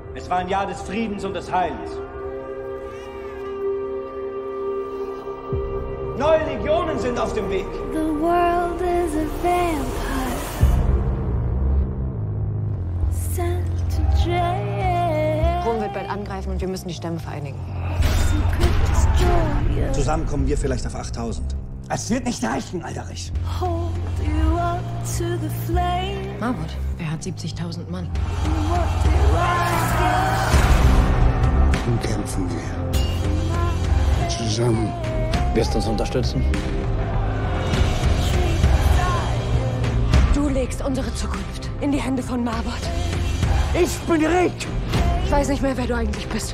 Es war ein Jahr des Friedens und des Heils. Neue Legionen sind auf dem Weg. The world is a vampire. Sent to jail. Rom wird bald angreifen und wir müssen die Stämme vereinigen. Zusammen kommen wir vielleicht auf 8000. Es wird nicht reichen, Alderich. Hold you up to the flame. Marbot, er hat 70.000 Mann. What do I Nun kämpfen wir. Zusammen. Wirst du uns unterstützen? Du legst unsere Zukunft in die Hände von Marbot. Ich bin Rick! Ich weiß nicht mehr, wer du eigentlich bist.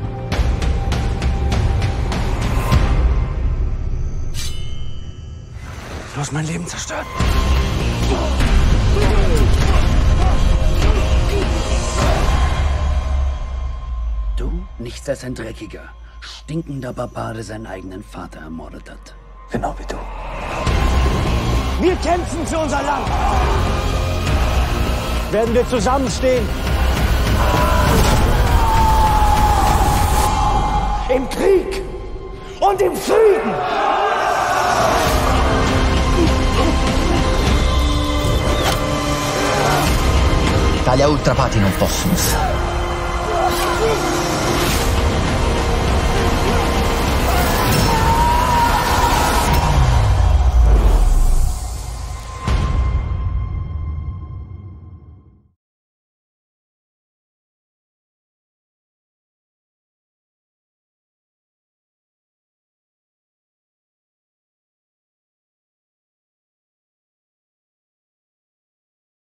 Du hast mein Leben zerstört. Du nichts als ein dreckiger, stinkender Barbar, der seinen eigenen Vater ermordet hat. Genau wie du. Wir kämpfen für unser Land. Werden wir zusammenstehen. Im Krieg und im Frieden. Taglia ultrapati non possono.